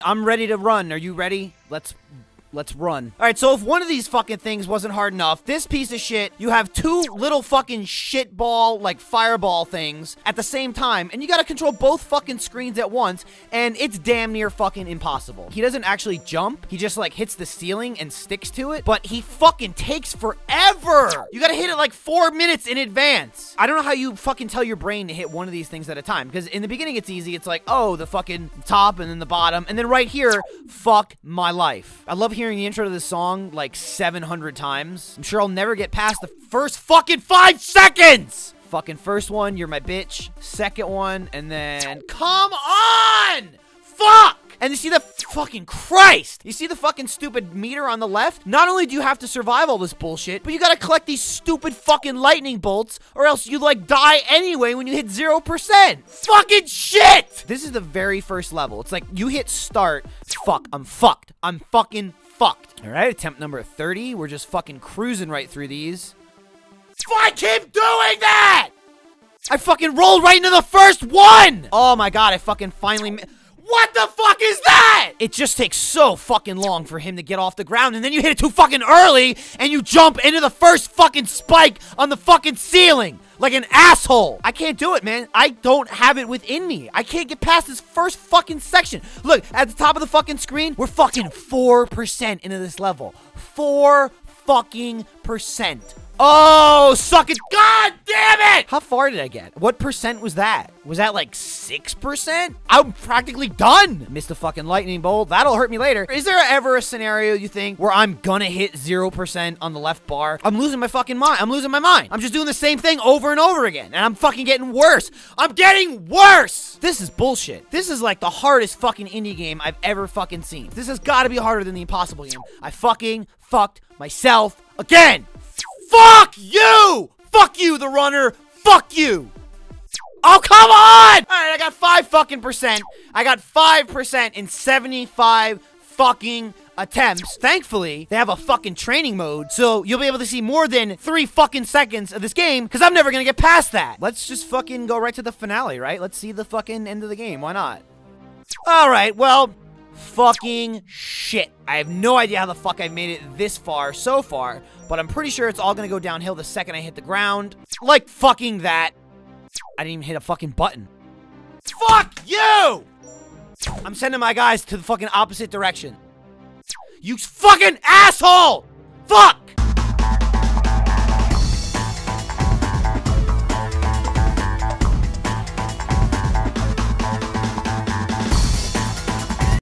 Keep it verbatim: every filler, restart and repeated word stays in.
I'm ready to run. Are you ready? Let's... Let's run. All right, so if one of these fucking things wasn't hard enough, this piece of shit, you have two little fucking shitball, like, fireball things at the same time, and you gotta control both fucking screens at once, and it's damn near fucking impossible. He doesn't actually jump. He just, like, hits the ceiling and sticks to it, but he fucking takes forever. You gotta hit it, like, four minutes in advance. I don't know how you fucking tell your brain to hit one of these things at a time, because in the beginning, it's easy. It's like, oh, the fucking top and then the bottom, and then right here, fuck my life. I love hearing the intro to this song like seven hundred times. I'm sure I'll never get past the first fucking five seconds! Fucking first one, you're my bitch. Second one, and then... Come on! Fuck! And you see the fucking Christ! You see the fucking stupid meter on the left? Not only do you have to survive all this bullshit, but you gotta collect these stupid fucking lightning bolts, or else you, like, die anyway when you hit zero percent. Fucking shit! This is the very first level. It's like, you hit start, fuck, I'm fucked. I'm fucking fucked. All right, attempt number thirty. We're just fucking cruising right through these. I keep doing that! I fucking rolled right into the first one! Oh my god, I fucking finally... What the fuck is that? It just takes so fucking long for him to get off the ground, and then you hit it too fucking early, and you jump into the first fucking spike on the fucking ceiling. Like an asshole. I can't do it, man. I don't have it within me. I can't get past this first fucking section. Look, at the top of the fucking screen, we're fucking four percent into this level. four fucking percent. Oh, suck it. God damn it! How far did I get? What percent was that? Was that like six percent? I'm practically done. Missed a fucking lightning bolt. That'll hurt me later. Is there ever a scenario, you think, where I'm gonna hit zero percent on the left bar? I'm losing my fucking mind. I'm losing my mind. I'm just doing the same thing over and over again, and I'm fucking getting worse. I'm getting worse! This is bullshit. This is like the hardest fucking indie game I've ever fucking seen. This has gotta be harder than the Impossible game. I fucking fucked myself again. Fuck you! Fuck you, the runner! Fuck you! Oh, come on! Alright, I got five fucking percent. I got five percent in seventy-five fucking attempts. Thankfully, they have a fucking training mode, so you'll be able to see more than three fucking seconds of this game, because I'm never gonna get past that. Let's just fucking go right to the finale, right? Let's see the fucking end of the game. Why not? Alright, well... Fucking shit. I have no idea how the fuck I made it this far so far, but I'm pretty sure it's all gonna go downhill the second I hit the ground. Like fucking that. I didn't even hit a fucking button. Fuck you! I'm sending my guys to the fucking opposite direction. You fucking asshole! Fuck!